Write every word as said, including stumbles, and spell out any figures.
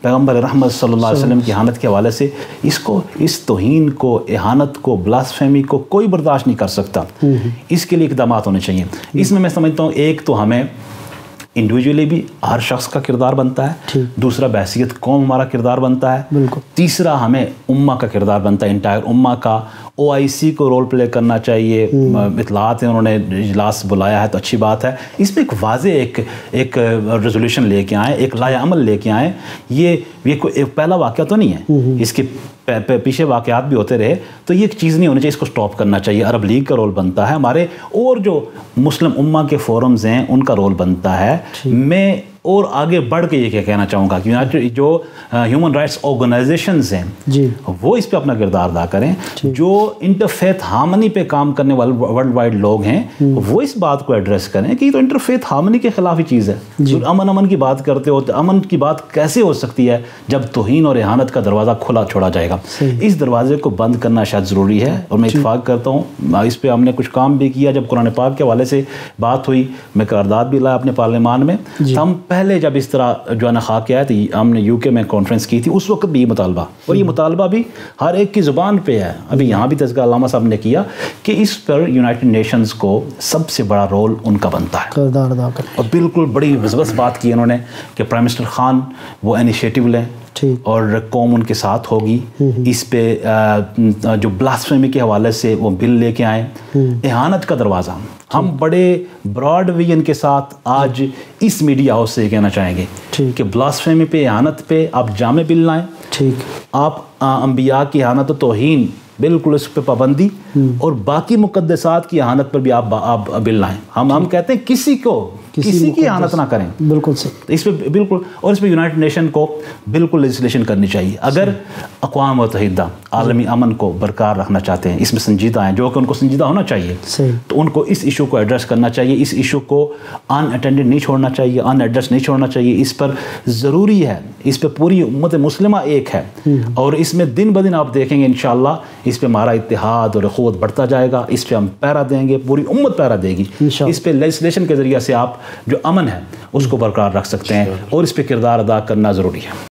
پیغمبر رحمت صلی اللہ علیہ وسلم کی اہانت کے حوالے سے اس کو اس توہین کو اہانت کو بلاسفیمی کو کوئی برداشت نہیں کر سکتا. اس کے لیے اقدامات ہونے چاہیے. اس میں میں سمجھتا ہوں ایک تو ہمیں انڈیویجولی بھی ہر شخص کا کردار بنتا ہے, دوسرا بحیثیت قوم ہمارا کردار بنتا ہے, تیسرا ہمیں امہ کا کردار بنتا ہے, انٹائر امہ کا. او آئی سی کو رول پلے کرنا چاہیے. اطلاعات ہیں, انہوں نے اجلاس بلایا ہے تو اچھی بات ہے. اس میں ایک واضح ایک ایک ریزولوشن لے کے آئیں, ایک لائحہ عمل لے کے آئیں. یہ یہ کوئی ایک پہلا واقعہ تو نہیں ہے, اس کے پیچھے واقعات بھی ہوتے رہے, تو یہ ایک چیز نہیں ہونی چاہیے, اس کو سٹاپ کرنا چاہیے. عرب لیگ کا رول بنتا ہے, ہمارے اور جو مسلم امہ کے فورمز ہیں ان کا رول بنتا ہے. میں اور آگے بڑھ کے یہ کیا کہنا چاہوں گا کہ جو ہیومن رائٹس آرگنائزیشنز ہیں جی وہ اس پہ اپنا کردار ادا کریں. جو انٹرفیتھ ہارمنی پہ کام کرنے والے ورلڈ وائڈ لوگ ہیں وہ اس بات کو ایڈریس کریں کہ یہ تو انٹرفیتھ ہارمنی کے خلاف ہی چیز ہے. امن امن کی بات کرتے ہو تو امن کی بات کیسے ہو سکتی ہے جب توہین اور اہانت کا دروازہ کھلا چھوڑا جائے گا. اس دروازے کو بند کرنا شاید ضروری ہے, اور میں اتفاق کرتا ہوں اس پہ ہم نے کچھ کام بھی کیا. جب قرآن پاک کے حوالے سے بات ہوئی, میں قرارداد بھی لایا اپنے پارلیمان میں. ہم پہلے جب اس طرح جو ہے نا خاکے آئے تھے, ہم نے یو کے میں کانفرنس کی تھی, اس وقت بھی یہ مطالبہ, اور یہ مطالبہ بھی ہر ایک کی زبان پہ ہے. ابھی یہاں بھی تذکرہ علامہ صاحب نے کیا کہ اس پر یونائٹڈ نیشنز کو سب سے بڑا رول ان کا بنتا ہے. اور بالکل بڑی زبردست بات کی انہوں نے کہ پرائم منسٹر خان وہ انیشیٹو لیں اور قوم ان کے ساتھ ہوگی. اس پہ جو بلاسفیمی کے حوالے سے وہ بل لے کے آئیں. اہانت کا دروازہ ہم بڑے براڈ ویژن کے ساتھ آج اس میڈیا ہاؤس سے یہ کہنا چاہیں گے کہ بلاسفیمی پہ اہانت پہ آپ جامع بل لائیں. ٹھیک, آپ انبیاء کی اہانت و توہین بالکل اس پہ پابندی, اور باقی مقدسات کی اہانت پر بھی آپ آپ بل لائیں. ہم ہم کہتے ہیں کسی کو کسی کی اہانت نہ کریں. بالکل صحیح. اس پہ بالکل, اور اس پہ یونائٹڈ نیشن کو بالکل لیجسلیشن کرنی چاہیے. اگر اقوام متحدہ عالمی امن کو برقرار رکھنا چاہتے ہیں, اس میں سنجیدہ ہیں, جو کہ ان کو سنجیدہ ہونا چاہیے, تو ان کو اس ایشو کو ایڈریس کرنا چاہیے. اس ایشو کو ان اٹینڈڈ نہیں چھوڑنا چاہیے, ان ایڈریس نہیں چھوڑنا چاہیے. اس پر ضروری ہے, اس پہ پوری امت مسلمہ ایک ہے, اور اس میں دن بدن آپ دیکھیں گے انشاءاللہ اس پہ ہمارا اتحاد اور اخوت بڑھتا جائے گا. اس پہ ہم پیرا دیں گے, پوری امت پیرا دے گی. اس پہ لیجسلیشن کے ذریعے سے آپ جو امن ہے اس کو برقرار رکھ سکتے ہیں, اور اس پہ کردار ادا کرنا ضروری ہے.